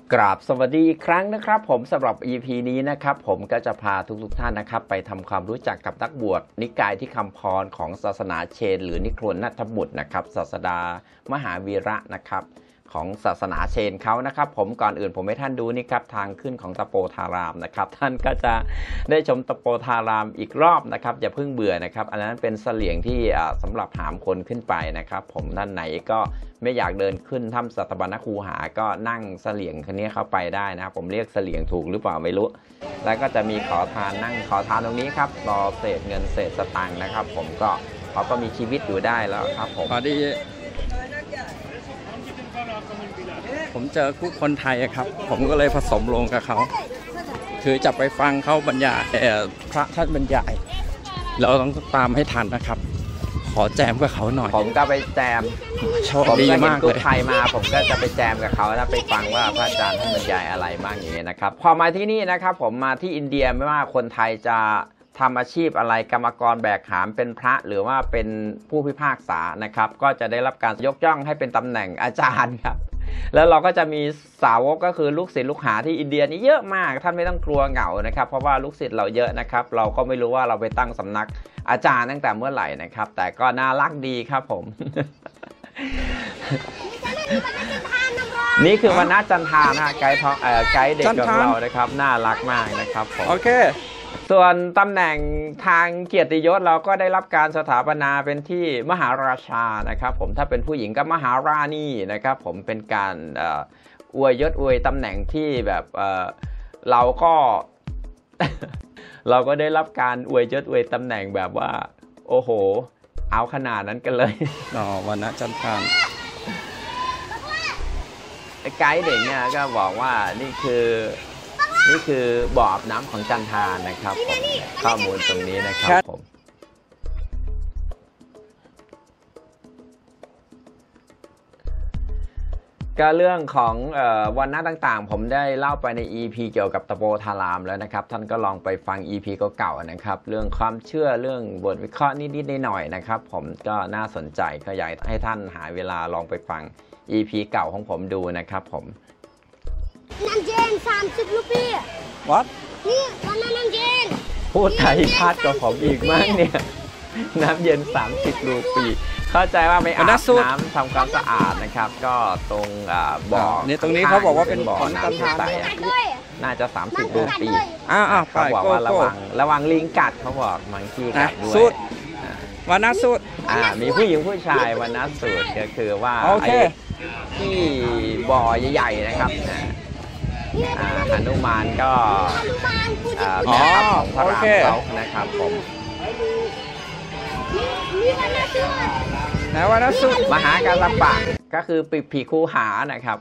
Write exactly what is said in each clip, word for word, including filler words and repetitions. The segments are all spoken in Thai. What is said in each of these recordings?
กราบสวัสดีอีกครั้งนะครับผมสำหรับ อี พี นี้นะครับผมก็จะพาทุกๆท่านนะครับไปทำความรู้จักกับนักบวชนิกายที่คำพรของศาสนาเชนหรือนิครนนัทบุตรนะครับศาสดามหาวีระนะครับของศาสนาเชนเขานะครับผมก่อนอื่นผมให้ท่านดูนี่ครับทางขึ้นของตะโปธารามนะครับท่านก็จะได้ชมตะโปธารามอีกรอบนะครับอย่าเพิ่งเบื่อนะครับอันนั้นเป็นเสลี่ยงที่สำหรับหามคนขึ้นไปนะครับผมด้านไหนก็ไม่อยากเดินขึ้นถ้ำสัตบัญญคูหาก็นั่งเสลี่ยงคันนี้เข้าไปได้นะครับผมเรียกเสลี่ยงถูกหรือเปล่าไม่รู้แล้วก็จะมีขอทานนั่งขอทานตรงนี้ครับรอเศษเงินเศษสตางค์นะครับผมก็เขาก็มีชีวิตอยู่ได้แล้วครับผมพอดีผมเจอคู่คนไทยครับผมก็เลยผสมลงกับเขาคือจะไปฟังเขาบรรยายพระท่านบรรยายเราต้องตามให้ทันนะครับขอแจมกับเขาหน่อยผมก็ไปแจมโชคดีมากเลยไทยมาผมก็จะไปแจมกับเขาแล้วไปฟังว่าพระอาจารย์ท่านบรรยายอะไรบ้างอย่างนี้นะครับพอมาที่นี่นะครับผมมาที่อินเดียไม่ว่าคนไทยจะทำอาชีพอะไรกรรมกรแบกหามเป็นพระหรือว่าเป็นผู้พิพากษานะครับก็จะได้รับการยกย่องให้เป็นตำแหน่งอาจารย์ครับแล้วเราก็จะมีสาวกก็คือลูกศิษย์ลูกหาที่อินเดียนี่เยอะมากท่านไม่ต้องกลัวเหงานะครับเพราะว่าลูกศิษย์เราเยอะนะครับเราก็ไม่รู้ว่าเราไปตั้งสำนักอาจารย์ตั้งแต่เมื่อไหร่นะครับแต่ก็น่ารักดีครับผม นี่คือวันนัดจันทานะไกด์ทองเอ่อไกด์เด็กของเรานะครับน่ารักมากนะครับผมโอเคส่วนตำแหน่งทางเกียรติยศเราก็ได้รับการสถาปนาเป็นที่มหาราชานะครับผมถ้าเป็นผู้หญิงก็มหาราณีนะครับผมเป็นการอวยยศอวยตำแหน่งที่แบบเเราก็ เราก็ได้รับการอวยยศอวยตำแหน่งแบบว่าโอ้โหเอาขนาดนั้นกันเลยอ๋อวันนะจันทานไกด์เด็กเนี่ยก็บอกว่านี่คือนี่คือบ่ออาบน้ำของจันทานะครับผมข้อมูลตรงนี้นะครับผมก็เรื่องของเอ่อวันนัดต่างๆผมได้เล่าไปใน อี พี เกี่ยวกับตะโปธารามแล้วนะครับท่านก็ลองไปฟัง อี พี เก่าๆนะครับเรื่องความเชื่อเรื่องบทวิเคราะห์นิดๆหน่อยๆนะครับผมก็น่าสนใจก็อยากให้ท่านหาเวลาลองไปฟัง อี พี เก่าของผมดูนะครับผมน้ำเย็นสามสิบรูปีวัดนี่วันนั้นน้ำเย็นพูดไทยพาดกับผมอีกมั้งเนี่ยน้ำเย็นสามสิบรูปีเข้าใจว่าไม่อาบน้ำทำความสะอาดนะครับก็ตรงบ่อเนี่ยตรงนี้เขาบอกว่าเป็นบ่อน้ำใสน่าจะสามสิบรูปีอ้าวเขาบอกว่าระวังระวังลิงกัดเขาบอกมังคีกัดด้วยสุดวันนัดสุดอ่ามีผู้หญิงผู้ชายวันนัดสุดก็คือว่าไอ้ที่บ่อใหญ่ๆนะครับหนุมานก็อ๋อพระรามเขานะครับผมนะวันนัดสุดมหากัสสปะก็คือปิผีคูหานะครับ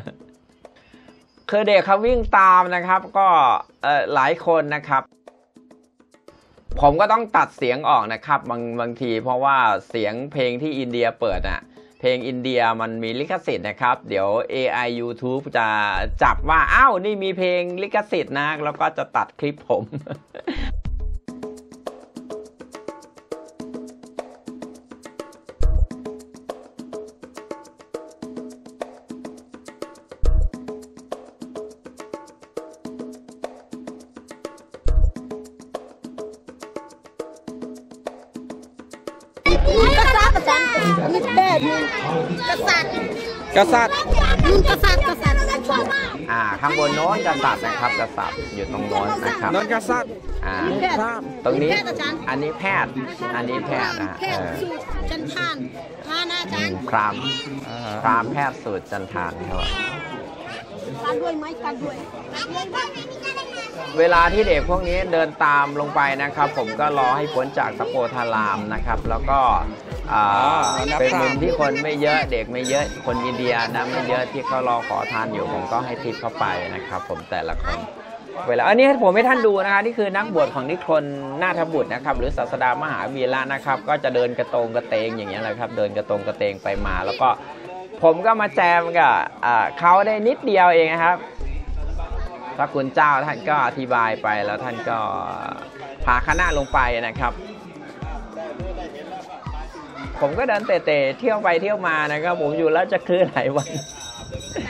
คือเด็กเขาวิ่งตามนะครับก็หลายคนนะครับผมก็ต้องตัดเสียงออกนะครับบางบางทีเพราะว่าเสียงเพลงที่อินเดียเปิดอ่ะเพลงอินเดียมันมีลิขสิทธิ์นะครับเดี๋ยว เอ ไอ YouTube จะจับว่าอ้าวนี่มีเพลงลิขสิทธิ์นะแล้วก็จะตัดคลิปผมกษัตริย์กษัตริย์มีแปดกษัตริย์กษัตริย์กษัตริย์กษัตริย์อ่าข้างบนโน้นกษัตริย์นะครับกษัตริย์อยู่ตรงโน้นนะครับโน้นกษัตริย์อ่าตรงนี้อันนี้แพทย์อันนี้แพทย์นะแพทย์สูตรจันทานมานะอาจารย์พรามพรามแพทย์สูตรจันทานครับการด้วยไหมการด้วยเวลาที่เด็กพวกนี้เดินตามลงไปนะครับผมก็รอให้พ้นจากตะโปธารามนะครับแล้วก็เป็นมุมที่คนไม่เยอะเด็กไม่เยอะคนอินเดียนะไม่เยอะที่เขารอขอทานอยู่ผมก็ให้ทิปเข้าไปนะครับผมแต่ละคนเวลาอันนี้ผมให้ท่านดูนะคะนี่คือนักบวชของนิครนนาถบุตรนะครับหรือศาสดามหาวีระนะครับก็จะเดินกระโตงกระเตงอย่างเงี้ยแหละครับเดินกระโตงกระเตงไปมาแล้วก็ผมก็มาแจมกับเขาได้นิดเดียวเองนะครับพระคุณเจ้าท่านก็อธิบายไปแล้วท่านก็พาคณะลงไปนะครับ ผมก็เดินเตะๆเที่ยวไปเที่ยวมานะครับผมอยู่แล้วจะคือหลายวัน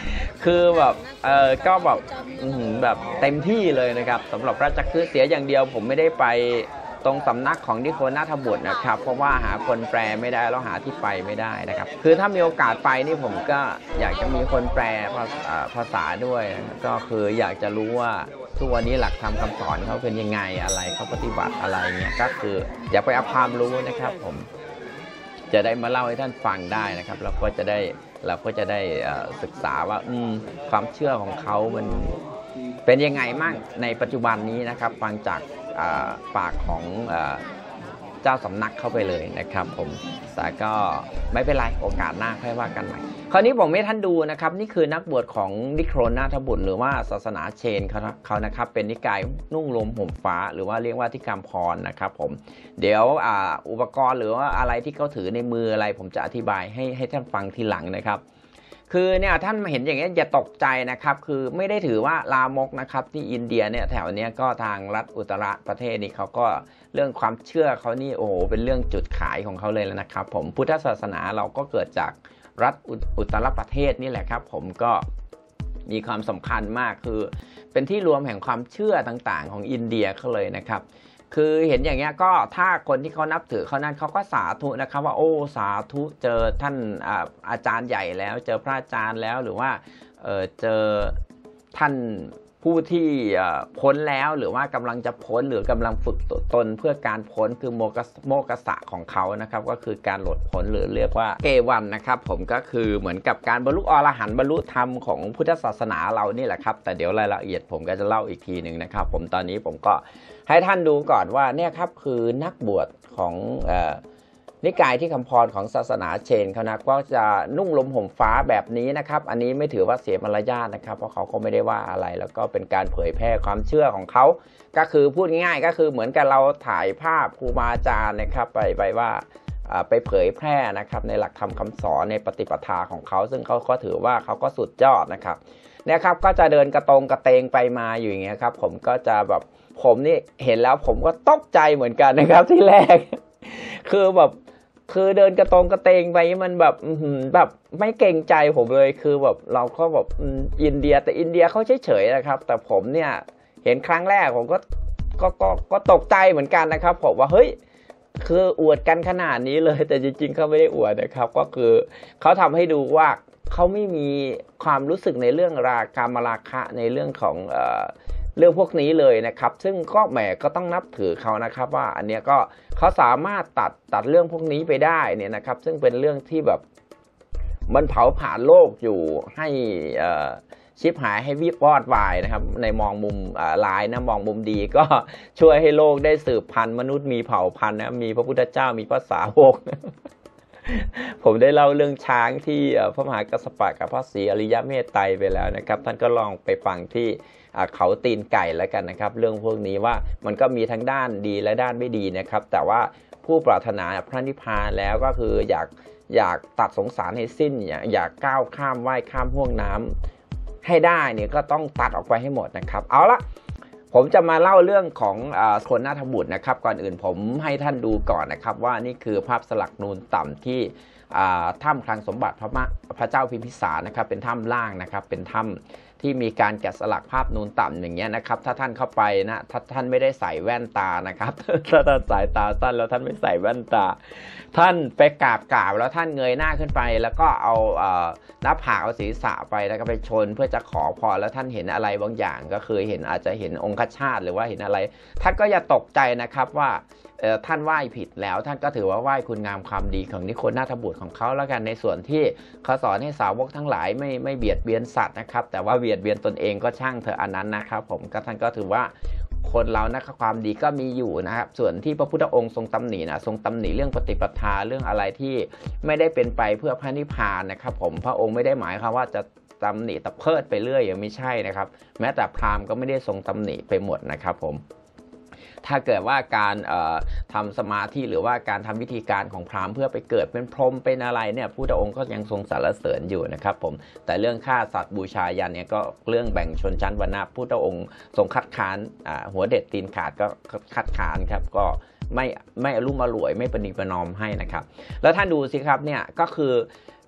คือแบบเออก็แบบแบบเต็มที่เลยนะครับสำหรับราชคฤห์เสียอย่างเดียวผมไม่ได้ไปตรงสำนักของนิโคลนาถบุตรนะครับเพราะว่าหาคนแปลไม่ได้แล้วหาที่ไปไม่ได้นะครับคือถ้ามีโอกาสไปนี่ผมก็อยากจะมีคนแปลภาษาด้วยก็คืออยากจะรู้ว่าทุกวันนี้หลักธรรมคำสอนเขาเป็นยังไงอะไรเขาปฏิบัติอะไรเงี้ยก็คืออยากไปเอาความรู้นะครับผมจะได้มาเล่าให้ท่านฟังได้นะครับแล้วก็จะได้เราก็จะได้ศึกษาว่าความเชื่อของเขามันเป็นยังไงมั่งในปัจจุบันนี้นะครับฟังจากปากของเจ้าสำนักเข้าไปเลยนะครับผมแต่ก็ไม่เป็นไรโอกาสหน้าค่อยว่ากันใหม่คราวนี้ผมให้ท่านดูนะครับนี่คือนักบวชของนิโคลนาถบุตรหรือว่าศาสนาเชนเขาเขานะครับเป็นนิกายนุ่งลมห่มฟ้าหรือว่าเรียกว่าที่คำพรนะครับผมเดี๋ยวอุปกรณ์หรือว่าอะไรที่เขาถือในมืออะไรผมจะอธิบายให้ให้ท่านฟังทีหลังนะครับคือเนี่ยท่านเห็นอย่างนี้อย่าตกใจนะครับคือไม่ได้ถือว่าลามกนะครับที่อินเดียเนี่ยแถวเนี้ยก็ทางรัฐอุตรประเทศนี่เขาก็เรื่องความเชื่อเขานี่โอ้โหเป็นเรื่องจุดขายของเขาเลยแล้วนะครับผมพุทธศาสนาเราก็เกิดจากรัฐอุตรประเทศนี่แหละครับผมก็มีความสำคัญมากคือเป็นที่รวมแห่งความเชื่อต่างๆของอินเดียเขาเลยนะครับคือเห็นอย่างเงี้ยก็ถ้าคนที่เขานับถือเขานั้นเขาก็สาธุนะครับว่าโอ้สาธุเจอท่านอาอาจารย์ใหญ่แล้วเจอพระอาจารย์แล้วหรือว่า เ, เจอท่านผู้ที่พ้นแล้วหรือว่ากำลังจะพ้นหรือกำลังฝึกตนเพื่อการพ้นคือโมกโมกษะของเขานะครับก็คือการหลุดพ้นหรือเรียกว่าเกวันนะครับผมก็คือเหมือนกับการบรรลุอรหันต์บรรลุธรรมของพุทธศาสนาเรานี่แหละครับแต่เดี๋ยวรายละเอียดผมก็จะเล่าอีกทีหนึ่งนะครับผมตอนนี้ผมก็ให้ท่านดูก่อนว่าเนี่ยครับคือนักบวชของนิกายที่คำพรของศาสนาเชนเขานะก็จะนุ่งลมห่มฟ้าแบบนี้นะครับอันนี้ไม่ถือว่าเสียมารยาทนะครับเพราะเขาก็ไม่ได้ว่าอะไรแล้วก็เป็นการเผยแพร่ความเชื่อของเขาก็คือพูดง่ายๆก็คือเหมือนกับเราถ่ายภาพครูบาอาจารย์นะครับไปไปว่าไปเผยแพร่นะครับในหลักธรรมคำสอนในปฏิปทาของเขาซึ่งเขาก็ถือว่าเขาก็สุดยอดนะครับเนี่ยครับก็จะเดินกระตรงกระเตงไปมาอยู่อย่างเงี้ยครับผมก็จะแบบผมนี่เห็นแล้วผมก็ตกใจเหมือนกันนะครับที่แรก คือแบบคือเดินกระตรงกระเตงไปมันแบบแบบไม่เกรงใจผมเลยคือแบบเราก็แบบอินเดียแต่อินเดียเขาเฉยๆนะครับแต่ผมเนี่ยเห็นครั้งแรกผมก็ก็ก็ก็ตกใจเหมือนกันนะครับผมว่าเฮ้ยคืออวดกันขนาดนี้เลยแต่จริงๆเขาไม่ได้อวดนะครับก็คือเขาทำให้ดูว่าเขาไม่มีความรู้สึกในเรื่องราการมราคะในเรื่องของเอ่อเรื่องพวกนี้เลยนะครับซึ่งก็แหมก็ต้องนับถือเขานะครับว่าอันเนี้ยก็เขาสามารถตัดตัดเรื่องพวกนี้ไปได้เนี่ยนะครับซึ่งเป็นเรื่องที่แบบมันเผาผลาญโลกอยู่ให้ชิบหายให้วิวอดวายนะครับในมองมุมร้ายนะมองมุมดีก็ช่วยให้โลกได้สืบพันธุ์มนุษย์มีเผ่าพันธุ์นะมีพระพุทธเจ้ามีพระสาวก ผมได้เล่าเรื่องช้างที่พระมหากัสสปะกับพระศรีอริยเมตไตรไปแล้วนะครับท่านก็ลองไปฟังที่เขาตีนไก่แล้วกันนะครับเรื่องพวกนี้ว่ามันก็มีทั้งด้านดีและด้านไม่ดีนะครับแต่ว่าผู้ปรารถนาพระนิพพานแล้วก็คืออยากอยากตัดสงสารให้สิ้นอยากอยากก้าวข้ามว่ายข้ามห่วงน้ำให้ได้เนี่ยก็ต้องตัดออกไปให้หมดนะครับเอาละผมจะมาเล่าเรื่องของนิโคลนาถบุตรนะครับก่อนอื่นผมให้ท่านดูก่อนนะครับว่านี่คือภาพสลักนูนต่ำที่ถ้ำคลังสมบัติพระพระเจ้าพิมพิสารนะครับเป็นถ้ำล่างนะครับเป็นถ้ำที่มีการแกะสลักภาพนูนต่ำอย่างเงี้ยนะครับถ้าท่านเข้าไปนะถ้าท่านไม่ได้ใส่แว่นตานะครับถ้าท่านสายตาสั้นแล้วท่านไม่ใส่แว่นตาท่านไปกราบกราบแล้วท่านเงยหน้าขึ้นไปแล้วก็เอาหน้าผากเอาศีรษะไปแล้วก็ไปชนเพื่อจะขอพรแล้วท่านเห็นอะไรบางอย่างก็คือเห็นอาจจะเห็นองคชาตหรือว่าเห็นอะไรท่านก็อย่าตกใจนะครับว่าท่านไหว้ผิดแล้วท่านก็ถือว่าไหว้คุณงามความดีของนิโคลนาถบุตรของเขาแล้วกันในส่วนที่เขาสอนให้สาวกทั้งหลายไม่ไม่เบียดเบียนสัตว์นะครับแต่ว่าเบียดเบียนตนเองก็ช่างเถอะอันนั้นนะครับผมก็ท่านก็ถือว่าคนเรานะความดีก็มีอยู่นะครับส่วนที่พระพุทธองค์ทรงตำหนินะทรงตำหนิเรื่องปฏิปทาเรื่องอะไรที่ไม่ได้เป็นไปเพื่อพระนิพพานนะครับผมพระองค์ไม่ได้หมายความว่าจะตำหนิตะเพิดไปเรื่อยอย่างไม่ใช่นะครับแม้แต่พราหมณ์ก็ไม่ได้ทรงตำหนิไปหมดนะครับผมถ้าเกิดว่าการทำสมาธิหรือว่าการทำวิธีการของพราหมณ์เพื่อไปเกิดเป็นพรหมเป็นอะไรเนี่ยพุทธองค์ก็ยังทรงสรรเสริญอยู่นะครับผมแต่เรื่องฆ่าสัตว์บูชายันเนี่ยก็เรื่องแบ่งชนชั้นวรรณะพุทธองค์ทรงคัดค้านหัวเด็ดตีนขาดก็คัดค้านครับก็ไม่ไม่อรุ่มอร่วยไม่ประนีประนอมให้นะครับแล้วท่านดูสิครับเนี่ยก็คือ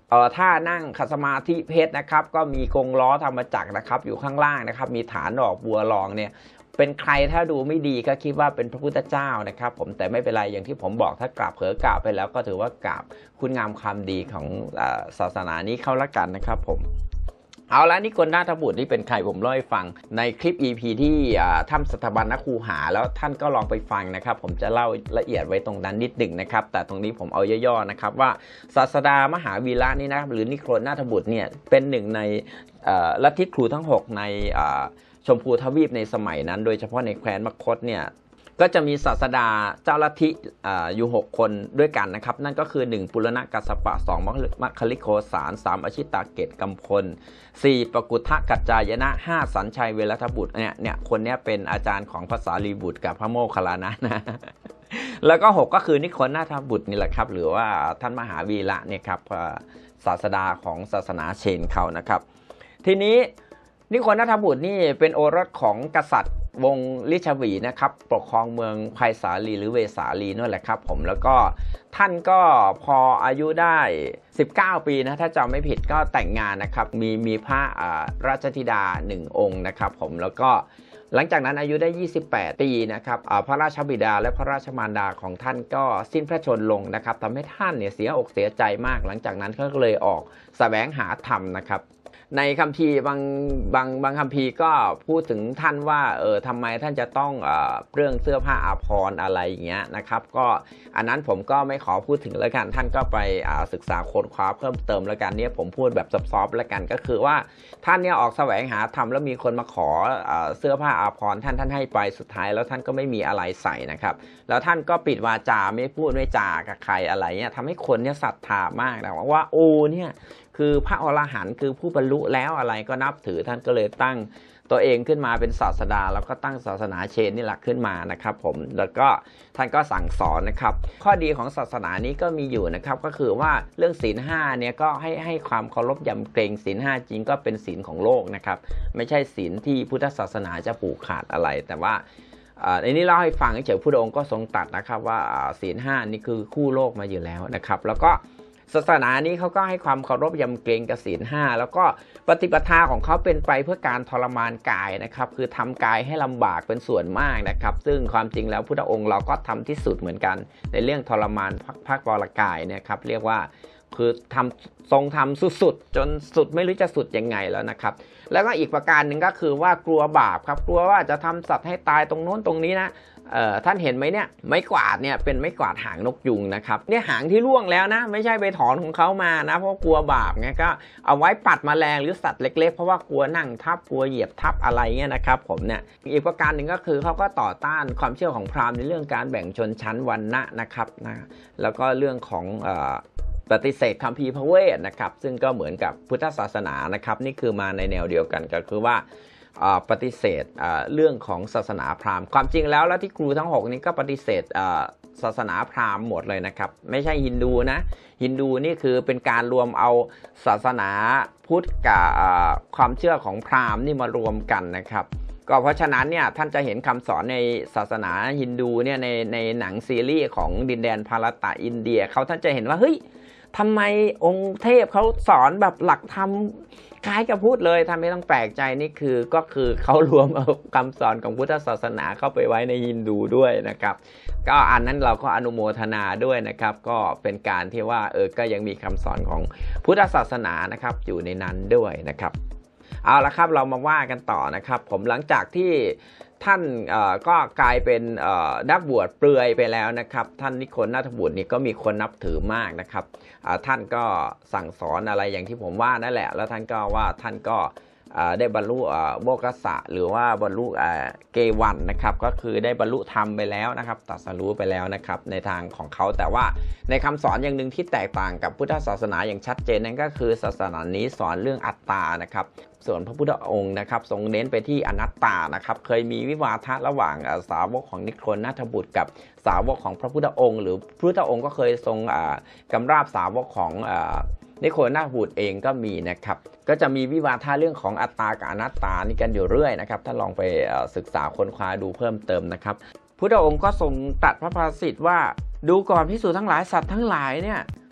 เอ่อท่านั่งขัดสมาธิเพชรนะครับก็มีกรงล้อธรรมจักรนะครับอยู่ข้างล่างนะครับมีฐานดอกบัวรองเนี่ยเป็นใครถ้าดูไม่ดีก็คิดว่าเป็นพระพุทธเจ้านะครับผมแต่ไม่เป็นไรอย่างที่ผมบอกถ้ากราบเผลอกราบไปแล้วก็ถือว่ากราบคุณงามความดีของศาสนานี้เข้าละกันนะครับผมเอาละนิโคลนาถบุตรนี่เป็นใครผมเล่าให้ฟังในคลิป อี พี ที่ถ้ำสถาบันนคูหาแล้วท่านก็ลองไปฟังนะครับผมจะเล่าละเอียดไว้ตรงนั้นนิดหนึ่งนะครับแต่ตรงนี้ผมเอาย่อๆนะครับว่าศาสดามหาวีระนี่นะหรือนิโคลนาถบุตรเนี่ยเป็นหนึ่งในลัทธิครูทั้งหกในชมพูทวีปในสมัยนั้นโดยเฉพาะในแคว้นมคธเนี่ยก็จะมีศาสดาเจ้าลัทธิอยู่หกคนด้วยกันนะครับนั่นก็คือหนึ่งปุรณกัสสปะสองมัคคลิโคสารสามอชิตาเกตกัมพลสี่ปกุทธกัจจายนะห้าสัญชัยเวรทบุตรเนี่ยเนี่ยคนนี้เป็นอาจารย์ของภาษาลีบุตรกับพระโมคคัลลานะนะแล้วก็หกก็คือนิโคลนาถบุตรนี่แหละครับหรือว่าท่านมหาวีระเนี่ยครับศาสดาของศาสนาเชนเขานะครับทีนี้นิโคลนาถบุตรนี่เป็นโอรสของกษัตริย์วงลิชวีนะครับปกครองเมืองไผ่สาลีหรือเวสาลีนั่นแหละครับผมแล้วก็ท่านก็พออายุได้สิบเก้าปีนะถ้าจำไม่ผิดก็แต่งงานนะครับมีมีพระราชธิดาหนึ่งองค์นะครับผมแล้วก็หลังจากนั้นอายุได้ยี่สิบแปดปีนะครับพระราชบิดาและพระราชมารดาของท่านก็สิ้นพระชนม์ลงนะครับทำให้ท่านเนี่ยเสียอกเสียใจมากหลังจากนั้นเขาก็เลยออกแสวงหาธรรมนะครับในคัมภีร์บางบางบางคัมภีร์ก็พูดถึงท่านว่าเออทำไมท่านจะต้องเอ่อเรื่องเสื้อผ้าอาภรณ์อะไรอย่างเงี้ยนะครับก็อันนั้นผมก็ไม่ขอพูดถึงแล้วกันท่านก็ไปศึกษาค้นคว้าเพิ่มเติมแล้วกันเนี่ยผมพูดแบบซอฟๆแล้วกันก็คือว่าท่านเนี่ยออกแสวงหาธรรมแล้วมีคนมาขอเสื้อผ้าอาภรณ์ท่านท่านให้ไปสุดท้ายแล้วท่านก็ไม่มีอะไรใส่นะครับแล้วท่านก็ปิดวาจาไม่พูดไม่จากับใครอะไรเนี่ยทำให้คนเนี่ยศรัทธามากนะว่าโอ้เนี่ยคือพระอรหันต์คือผู้บรรลุแล้วอะไรก็นับถือท่านก็เลยตั้งตัวเองขึ้นมาเป็นศาสดาแล้วก็ตั้งศาสนาเชนนี่แหละขึ้นมานะครับผมแล้วก็ท่านก็สั่งสอนนะครับข้อดีของศาสนานี้ก็มีอยู่นะครับก็คือว่าเรื่องศีลห้าเนี่ยก็ให้ให้ความเคารพยำเกรงศีลห้าจริงก็เป็นศีลของโลกนะครับไม่ใช่ศีลที่พุทธศาสนาจะผูกขาดอะไรแต่ว่าในนี้เล่าให้ฟังเฉยๆพระองค์ก็ทรงตรัสนะครับว่าศีลห้านี่คือคู่โลกมาอยู่แล้วนะครับแล้วก็ศาสนานี้เขาก็ให้ความเคารพยำเกรงกับศีลห้าแล้วก็ปฏิปทาของเขาเป็นไปเพื่อการทรมานกายนะครับคือทำกายให้ลำบากเป็นส่วนมากนะครับซึ่งความจริงแล้วพุทธองค์เราก็ทำที่สุดเหมือนกันในเรื่องทรมานภาควรกายเนี่ยครับเรียกว่าคือทำทรงทำสุดๆจนสุดไม่รู้จะสุดยังไงแล้วนะครับแล้วก็อีกประการหนึ่งก็คือว่ากลัวบาปครับกลัวว่าจะทำสัตว์ให้ตายตรงโน้นตรงนี้นะเอ่อท่านเห็นไหมเนี่ยไม้กวาดเนี่ยเป็นไม้กวาดหางนกยุงนะครับเนี่ยหางที่ร่วงแล้วนะไม่ใช่ไปถอนของเขามานะเพราะกลัวบาปไงก็เอาไว้ปัดแมลงหรือสัตว์เล็กๆเพราะว่ากลัวนั่งทับกลัวเหยียบทับอะไรเงี้ยนะครับผมเนี่ยอีกประการหนึ่งก็คือเขาก็ต่อต้านความเชื่อของพราหมณ์ในเรื่องการแบ่งชนชั้นวรรณะนะครับนะแล้วก็เรื่องของเอ่อปฏิเสธคัมภีร์พระเวทนะครับซึ่งก็เหมือนกับพุทธศาสนานะครับนี่คือมาในแนวเดียวกันก็คือว่าปฏิเสธเรื่องของศาสนาพราหมณ์ความจริงแล้วแล้วที่ครูทั้งหกนี้ก็ปฏิเสธศาสนาพราหมณ์หมดเลยนะครับไม่ใช่ฮินดูนะฮินดูนี่คือเป็นการรวมเอาศาสนาพุทธกับความเชื่อของพราหมณ์นี่มารวมกันนะครับก็เพราะฉะนั้นเนี่ยท่านจะเห็นคำสอนในศาสนาฮินดูเนี่ยในในหนังซีรีส์ของดินแดนภารตะอินเดียเขาท่านจะเห็นว่าเฮ้ยทำไมองค์เทพเขาสอนแบบหลักธรรมคล้ายกับพูดเลยทำให้ต้องแปลกใจนี่คือก็คือเขารวมเอาคำสอนของพุทธศาสนาเข้าไปไว้ในฮินดูด้วยนะครับก็อันนั้นเราก็อนุโมทนาด้วยนะครับก็เป็นการที่ว่าเออก็ยังมีคำสอนของพุทธศาสนานะครับอยู่ในนั้นด้วยนะครับเอาละครับเรามาว่ากันต่อนะครับผมหลังจากที่ท่านก็กลายเป็นนักบวชเปลือยไปแล้วนะครับท่านนิโคลนาถบุตรนี่ก็มีคนนับถือมากนะครับท่านก็สั่งสอนอะไรอย่างที่ผมว่านั่นแหละแล้วท่านก็ว่าท่านก็ได้บรรลุโมกขสะหรือว่าบรรลุเกวันนะครับก็คือได้บรรลุธรรมไปแล้วนะครับตรัสรู้ไปแล้วนะครับในทางของเขาแต่ว่าในคำสอนอย่างหนึ่งที่แตกต่างกับพุทธศาสนาอย่างชัดเจนนั่นก็คือศาสนานี้สอนเรื่องอัตตานะครับส่วนพระพุทธองค์นะครับทรงเน้นไปที่อนัตตานะครับเคยมีวิวาทะระหว่างสาวกของนิโคลนาถบุตรกับสาวกของพระพุทธองค์หรือพระพุทธองค์ก็เคยทรงกำราบสาวกของนิโคลนาถบุตรเองก็มีนะครับก็จะมีวิวาทะเรื่องของอัตตากับอนัตตานี่กันอยู่เรื่อยนะครับถ้าลองไปศึกษาค้นคว้าดูเพิ่มเติมนะครับพุทธองค์ก็ทรงตรัสพระภาษิตว่าดูก่อนภิกษุทั้งหลายสัตว์ทั้งหลายเนี่ย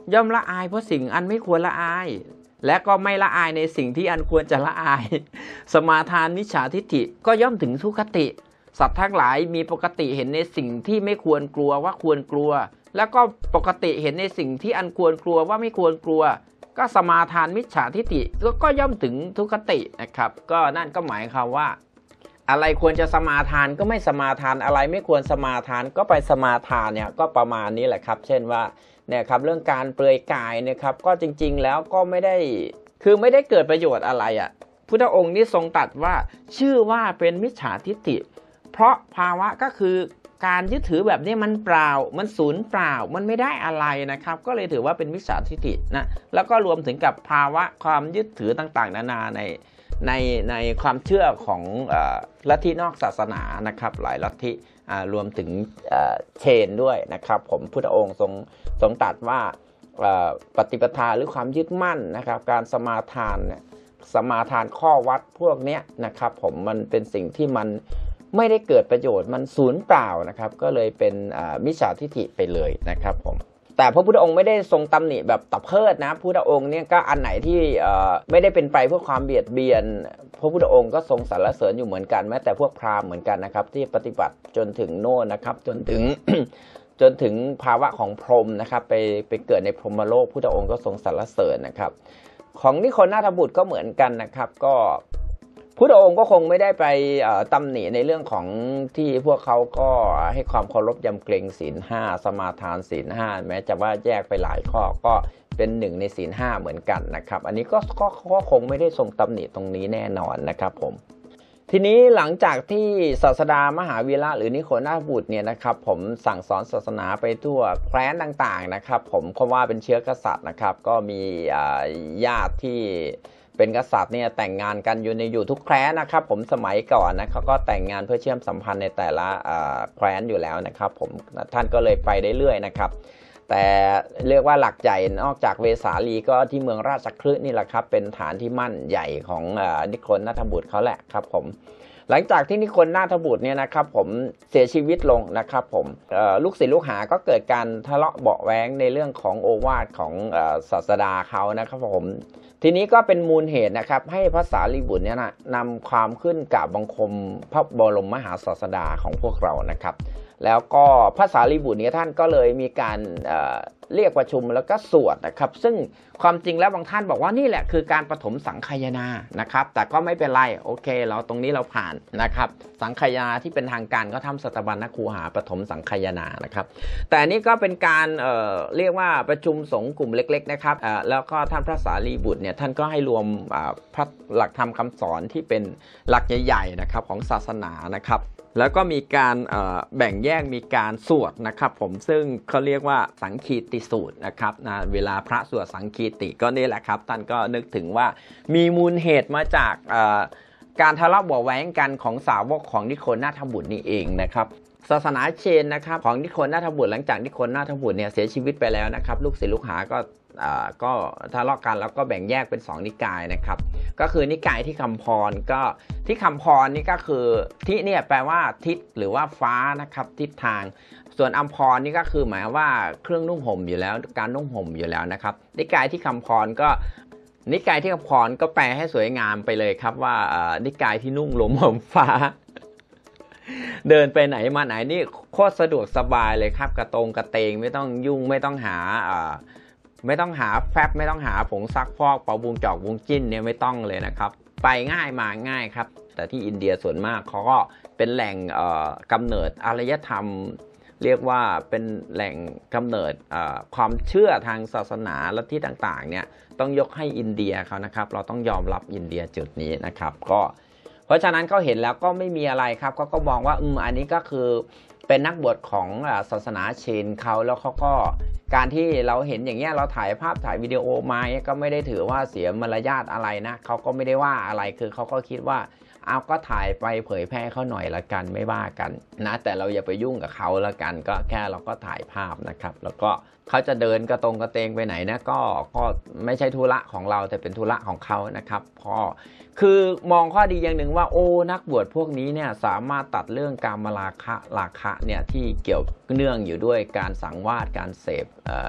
ย่อมละอายเพราะสิ่งอันไม่ควรละอายและก็ไม่ละอายในสิ่งที่อันควรจะละอายสมาทานมิจฉาทิฏฐิก็ย่อมถึงทุกขติสัตว์ทั้งหลายมีปกติเห็นในสิ่งที่ไม่ควรกลัวว่าควรกลัวแล้วก็ปกติเห็นในสิ่งที่อันควรกลัวว่าไม่ควรกลัวก็สมาทานมิจฉาทิฏฐิก็ย่อมถึงทุกขตินะครับก็นั่นก็หมายความว่าอะไรควรจะสมาทานก็ไม่สมาทานอะไรไม่ควรสมาทานก็ไปสมาทานเนี่ยก็ประมาณนี้แหละครับเช่นว่าเนี่ยครับเรื่องการเปลือยกายนะครับก็จริงๆแล้วก็ไม่ได้คือไม่ได้เกิดประโยชน์อะไรอ่ะพุทธองค์นี้ทรงตรัสว่าชื่อว่าเป็นมิจฉาทิฏฐิเพราะภาวะก็คือการยึดถือแบบนี้มันเปล่ามันศูนย์เปล่ามันไม่ได้อะไรนะครับก็เลยถือว่าเป็นมิจฉาทิฏฐินะแล้วก็รวมถึงกับภาวะความยึดถือต่างๆนานาในในในความเชื่อของเอ่อลัทธินอกศาสนานะครับหลายลัทธิรวมถึงเชนด้วยนะครับผมพุทธองค์ทรงทรงตรัสว่าปฏิปทาหรือความยึดมั่นนะครับการสมาทานเนี่ยสมาทานข้อวัดพวกนี้นะครับผมมันเป็นสิ่งที่มันไม่ได้เกิดประโยชน์มันสูญเปล่านะครับก็เลยเป็นมิจฉาทิฏฐิไปเลยนะครับผมแต่พระพุทธองค์ไม่ได้ทรงตำหนิแบบตะเพิดนะพุทธองค์เนี่ยก็อันไหนที่ไม่ได้เป็นไปเพื่อความเบียดเบียนพระพุทธองค์ก็ทรงสรรเสริญอยู่เหมือนกันแม้แต่พวกพราหมณ์เหมือนกันนะครับที่ปฏิบัติจนถึงโน่นนะครับจนถึง จนถึงภาวะของพรหมนะครับไปไปเกิดในพรหมโลกพุทธองค์ก็ทรงสรรเสริญนะครับของนิโคนาถบุตรก็เหมือนกันนะครับก็พุทธองค์ก็คงไม่ได้ไปตำหนิในเรื่องของที่พวกเขาก็ให้ความเคารพยำเกรงศีลห้าสมาทานศีลห้าแม้จะว่าแยกไปหลายข้อก็เป็นหนึ่งในศีลห้าเหมือนกันนะครับอันนี้ก็ก็ก็คงไม่ได้ทรงตำหนิตรงนี้แน่นอนนะครับผมทีนี้หลังจากที่ศาสดามหาวีระหรือนิโคนาถบุตรเนี่ยนะครับผมสั่งสอนศาสนาไปทั่วแคว้นต่างๆนะครับผมเพราะว่าเป็นเชื้อกษัตริย์นะครับก็มีญาติที่เป็นกษัตริย์เนี่ยแต่งงานกันอยู่ในอยู่ทุกแคว้นนะครับผมสมัยก่อนนะเขาก็แต่งงานเพื่อเชื่อมสัมพันธ์ในแต่ละแคว้นอยู่แล้วนะครับผมท่านก็เลยไปได้เรื่อยนะครับแต่เรียกว่าหลักใหญ่นอกจากเวสาลีก็ที่เมืองราชคฤห์นี่แหละครับเป็นฐานที่มั่นใหญ่ของนิโคนาถบุตรเขาแหละครับผมหลังจากที่นิโคนาถบุตรเนี่ยนะครับผมเสียชีวิตลงนะครับผมลูกศิษย์ลูกหาก็เกิดการทะเลาะเบาะแว้งในเรื่องของโอวาทของศาสดาเขานะครับผมทีนี้ก็เป็นมูลเหตุนะครับให้พระสารีบุตรเนี่ยนะนำความขึ้นกราบบังคมพระบรมมหาศาสดาของพวกเรานะครับแล้วก็พระสารีบุตรเนี่ยท่านก็เลยมีการ เอ่อ เรียกประชุมแล้วก็สวดนะครับซึ่งความจริงแล้วบางท่านบอกว่านี่แหละคือการปฐมสังคายนานะครับแต่ก็ไม่เป็นไรโอเคเราตรงนี้เราผ่านนะครับสังคายนาที่เป็นทางการก็ทำสัตบัญญคูหาปฐมสังคายนานะครับแต่อันนี้ก็เป็นการเอ่อเรียกว่าประชุมสงฆ์กลุ่มเล็กๆนะครับเอ่อแล้วก็ท่านพระสารีบุตรเนี่ยท่านก็ให้รวมพระหลักธรรมคำสอนที่เป็นหลักใหญ่ๆนะครับของศาสนานะครับแล้วก็มีการแบ่งแยกมีการสวดนะครับผมซึ่งเขาเรียกว่าสังคีติสูตรนะครับนะเวลาพระสวดสังคีติก็นี่แหละครับท่านก็นึกถึงว่ามีมูลเหตุมาจากการทะเลาะเบาะแว้งกันของสาวกของนิโคนาถบุตรนี่เองนะครับศาสนาเชนนะครับของนิโคนาถบุตรหลังจากนิโคนาถบุตรเนี่ยเสียชีวิตไปแล้วนะครับลูกศิษย์ลูกหาก็ก็ทะเลาะกันแล้วก็แบ่งแยกเป็นสองนิกายนะครับก็คือนิกายที่คำพรก็ที่คำพรนี่ก็คือทิเนี่ยแปลว่าทิศหรือว่าฟ้านะครับทิศทางส่วนอัมพรนี่ก็คือหมายว่าเครื่องนุ่งห่มอยู่แล้วการนุ่งห่มอยู่แล้วนะครับนิกายที่คำพรก็นิกายที่คำพรก็แปลให้สวยงามไปเลยครับว่านิกายที่นุ่งหลมห่มฟ้าเดินไปไหนมาไหนนี่โคตรสะดวกสบายเลยครับกระตรงกระเตงไม่ต้องยุ่งไม่ต้องหาไม่ต้องหาแฟบไม่ต้องหาผงซักฟอกเป่าบุงจอกบุงจิ้นเนี่ยไม่ต้องเลยนะครับไปง่ายมาง่ายครับแต่ที่อินเดียส่วนมากเขาก็เป็นแหล่งกำเนิดอารยธรรมเรียกว่าเป็นแหล่งกำเนิดความเชื่อทางศาสนาลัทธิต่างๆเนี่ยต้องยกให้อินเดียเขานะครับเราต้องยอมรับอินเดียจุดนี้นะครับก็เพราะฉะนั้นเขาเห็นแล้วก็ไม่มีอะไรครับก็ก็มองว่าอืมอันนี้ก็คือเป็นนักบวชของศาสนาเชนเขาแล้วเขาก็การที่เราเห็นอย่างเงี้ยเราถ่ายภาพถ่ายวิดีโอมาก็ไม่ได้ถือว่าเสียมารยาทอะไรนะเขาก็ไม่ได้ว่าอะไรคือเขาก็คิดว่าเอาก็ถ่ายไปเผยแพร่เขาหน่อยละกันไม่ว่ากันนะแต่เราอย่าไปยุ่งกับเขาละกันก็แค่เราก็ถ่ายภาพนะครับแล้วก็เขาจะเดินกระตรงกระเตงไปไหนนะก็ก็ไม่ใช่ธุระของเราแต่เป็นธุระของเขานะครับพอคือมองข้อดีอย่างหนึ่งว่าโอ้นักบวชพวกนี้เนี่ยสามารถตัดเรื่องกามราคะราคะเนี่ยที่เกี่ยวเนื่องอยู่ด้วยการสังวาสการเสพ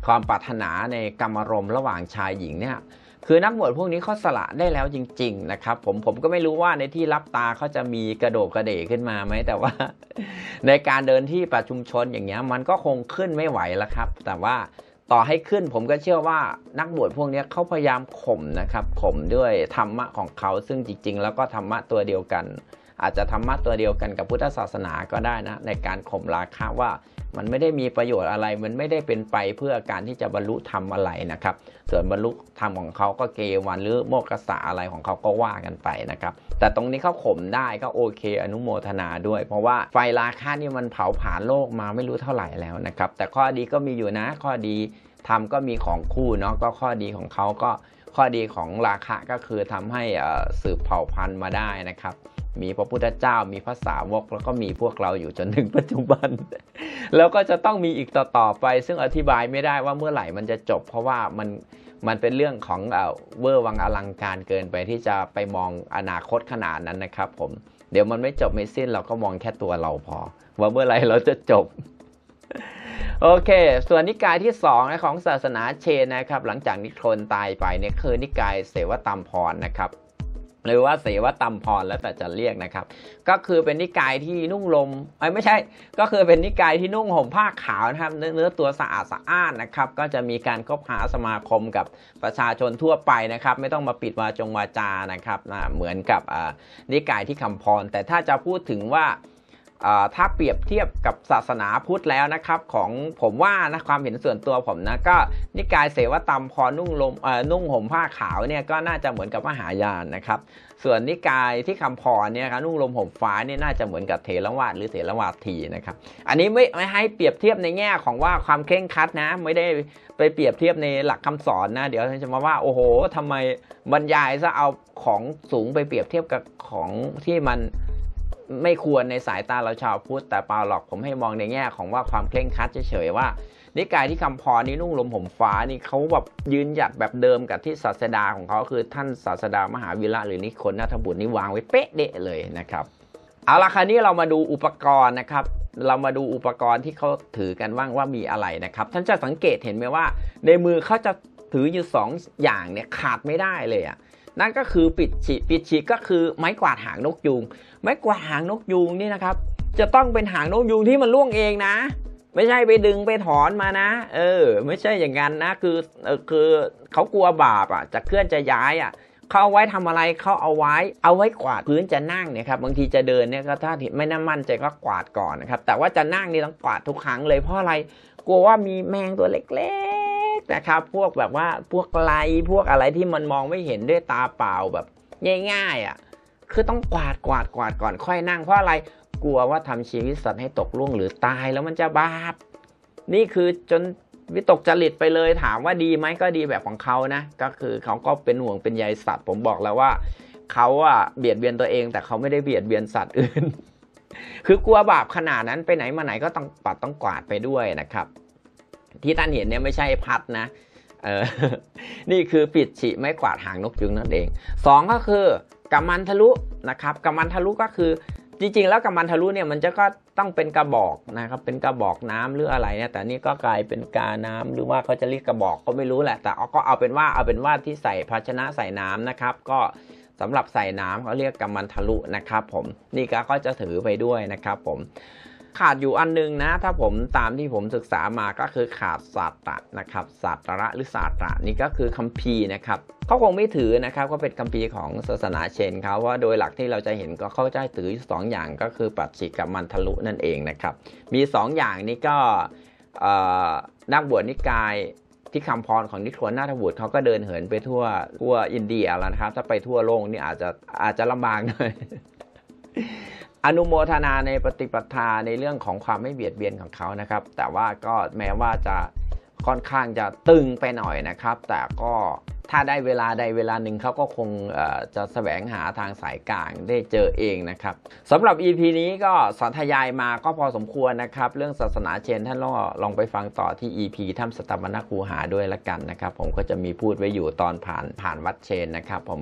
ความปรารถนาในกรรมารมณ์ระหว่างชายหญิงเนี่ยคือนักบวชพวกนี้เขาสละได้แล้วจริงๆนะครับผมผมก็ไม่รู้ว่าในที่รับตาเขาจะมีกระโดดกระเดกขึ้นมาไหมแต่ว่า ในการเดินที่ประชุมชนอย่างเงี้ยมันก็คงขึ้นไม่ไหวแล้วครับแต่ว่าต่อให้ขึ้นผมก็เชื่อว่านักบวชพวกนี้เขาพยายามข่มนะครับข่มด้วยธรรมะของเขาซึ่งจริงๆแล้วก็ธรรมะตัวเดียวกันอาจจะธรรมะตัวเดียวกันกับพุทธศาสนาก็ได้นะในการข่มราคะว่ามันไม่ได้มีประโยชน์อะไรมันไม่ได้เป็นไปเพื่อการที่จะบรรลุธรรมอะไรนะครับส่วนบรรลุธรรมของเขาก็เกวันหรือโมกขสะอะไรของเขาก็ว่ากันไปนะครับแต่ตรงนี้เขาข่มได้ก็โอเคอนุโมทนาด้วยเพราะว่าไฟราคะนี่มันเผาผลาญโลกมาไม่รู้เท่าไหร่แล้วนะครับแต่ข้อดีก็มีอยู่นะข้อดีธรรมก็มีของคู่เนาะก็ข้อดีของเขาก็ข้อดีของราคะก็คือทำให้สืบเผ่าพันธุ์มาได้นะครับมีพระพุทธเจ้ามีพระสาวกแล้วก็มีพวกเราอยู่จนถึงปัจจุบัน แล้วก็จะต้องมีอีกต่อๆไปซึ่งอธิบายไม่ได้ว่าเมื่อไหร่มันจะจบเพราะว่ามันมันเป็นเรื่องของเอ่อเวอร์วังอลังการเกินไปที่จะไปมองอนาคตขนาดนั้นนะครับผมเดี๋ยวมันไม่จบไม่สิ้นเราก็มองแค่ตัวเราพอว่าเมื่อไหร่เราจะจบ โอเคส่วนนิกายที่สองของศาสนาเชนนะครับหลังจากนิโครนตายไปเนี่ยคือนิกายเสวตัมพรนะครับหรือว่าเสวตัมพรแล้วแต่จะเรียกนะครับก็คือเป็นนิกายที่นุ่งลมไม่ใช่ก็คือเป็นนิกายที่นุ่งห่มผ้าขาวนะครับเนื้อตัวสะอาดสะอ้านนะครับก็จะมีการคบหาสมาคมกับประชาชนทั่วไปนะครับไม่ต้องมาปิดวาจงวาจานะครับเหมือนกับนิกายที่คำพรแต่ถ้าจะพูดถึงว่าถ้าเปรียบเทียบกับศาสนาพุทธแล้วนะครับของผมว่านะความเห็นส่วนตัวผมนะก็นิกายเสวตัมพรนุ่งลมนุ่งห่มผ้าขาวเนี่ยก็น่าจะเหมือนกับมหายานนะครับส่วนนิกายที่คำพรเนี่ยครับนุ่งลมห่มฟ้านี่น่าจะเหมือนกับเถรวาทหรือเถรวาทีนะครับอันนี้ไม่ไม่ให้เปรียบเทียบในแง่ของว่าความเคร่งครัดนะไม่ได้ไปเปรียบเทียบในหลักคำสอนนะเดี๋ยวจะมาว่าโอ้โหทำไมบรรยายซะเอาของสูงไปเปรียบเทียบกับของที่มันไม่ควรในสายตาเราชาวพุทธแต่เปล่าหรอกผมให้มองในแง่ของว่าความเคร่งครัดเฉยๆว่านิกายที่คำพรนี้นุ่งลมห่มฟ้านี่เขาแบบยืนหยัดแบบเดิมกับที่ศาสดาของเขาคือท่านศาสดามหาวีระหรือนิโครนนาถบุตรนี่วางไว้เป๊ะเดะเลยนะครับเอาละคราวนี้เรามาดูอุปกรณ์นะครับเรามาดูอุปกรณ์ที่เขาถือกันว่างว่ามีอะไรนะครับท่านจะสังเกตเห็นไหมว่าในมือเขาจะถืออยู่สองอย่างเนี่ยขาดไม่ได้เลยอ่ะนั่นก็คือปิดฉีกปิดฉีกก็คือไม้กวาดหางนกยูงไม้กวาดหางนกยูงนี่นะครับจะต้องเป็นหางนกยูงที่มันร่วงเองนะไม่ใช่ไปดึงไปถอนมานะเออไม่ใช่อย่างนั้นนะคือเออคือเขากลัวบาปอ่ะจะเคลื่อนจะย้ายอ่ะเขาเอาไว้ทำอะไรเขาเอาไว้เอาไว้กวาดพื้นจะนั่งเนี่ยครับบางทีจะเดินเนี่ยก็ถ้าไม่น่ามั่นใจก็กวาดก่อนนะครับแต่ว่าจะนั่งนี่ต้องกวาดทุกครั้งเลยเพราะอะไรกลัวว่ามีแมงตัวเล็กๆนะครับพวกแบบว่าพวกไลพวกอะไรที่มันมองไม่เห็นด้วยตาเปล่าแบบง่ายๆอ่ะคือต้องกวาดกวาดกวาดก่อนค่อยนั่งเพราะอะไรกลัวว่าทำชีวิตสัตว์ให้ตกล่วงหรือตายแล้วมันจะบาปนี่คือจนวิตกจริตไปเลยถามว่าดีไหมก็ดีแบบของเขานะก็คือเขาก็เป็นห่วงเป็นใยสัตว์ผมบอกแล้วว่าเขาอะเบียดเบียนตัวเองแต่เขาไม่ได้เบียดเบียนสัตว์อื่น คือกลัวบาปขนาดนั้นไปไหนมาไหนก็ต้องปัดต้องกวาดไปด้วยนะครับที่ท่านเห็นเนี่ยไม่ใช่พัดนะเออ นี่คือปิดฉีไม้กวาดหางนกยูงนั่นเองสองก็คือกำมันทะลุนะครับกำมันทะลุก็คือจริงๆแล้วกำมันทะลุเนี่ยมันจะก็ต้องเป็นกระบอกนะครับเป็นกระบอกน้ำหรืออะไรเนี่ยแต่นี่ก็กลายเป็นกาน้ำหรือว่าเขาจะเรียกกระบอกก็ไม่รู้แหละแต่ก็เอาเป็นว่าเอาเป็นว่าที่ใส่ภาชนะใส่น้ำนะครับก็สำหรับใส่น้ำเขาเรียกกำมันทะลุนะครับผมนี่ก็จะถือไปด้วยนะครับผมขาดอยู่อันนึงนะถ้าผมตามที่ผมศึกษามาก็คือขาดศาสตร์นะครับศาสตระหรือศาสตระนี่ก็คือคัมภีร์นะครับเขาคงไม่ถือนะครับก็เป็นคัมภีร์ของศาสนาเชนเขาว่าโดยหลักที่เราจะเห็นก็เขาจะถือสองอย่างก็คือปัจฉิกกับมันทะลุนั่นเองนะครับมีสองอย่างนี้ก็นักบวชนิกายที่คำพรของนิโครนนาถบุตรเขาก็เดินเหินไปทั่วทั่วอินเดียแล้วนะครับถ้าไปทั่วโลกนี่อาจจะอาจจะลำบากหน่อย อนุโมทนาในปฏิปทาในเรื่องของความไม่เบียดเบียนของเขานะครับแต่ว่าก็แม้ว่าจะค่อนข้างจะตึงไปหน่อยนะครับแต่ก็ถ้าได้เวลาใดเวลาหนึ่งเขาก็คงจะแสวงหาทางสายกลางได้เจอเองนะครับสำหรับ อี พี นี้ก็สาธยายมาก็พอสมควรนะครับเรื่องศาสนาเชนท่านลองลองไปฟังต่อที่ อี พี ถ้ำสตัมมนคูหาด้วยละกันนะครับผมก็จะมีพูดไว้อยู่ตอนผ่านผ่านวัดเชนนะครับผม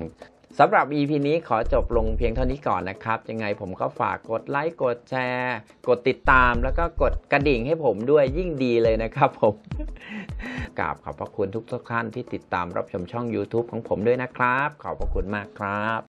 สำหรับ อี พี นี้ขอจบลงเพียงเท่านี้ก่อนนะครับยังไงผมก็ฝากกดไลค์กดแชร์กดติดตามแล้วก็กดกระดิ่งให้ผมด้วยยิ่งดีเลยนะครับผมกราบขอบพระคุณทุกท่านที่ติดตามรับชมช่อง YouTube ของผมด้วยนะครับขอบพระคุณมากครับ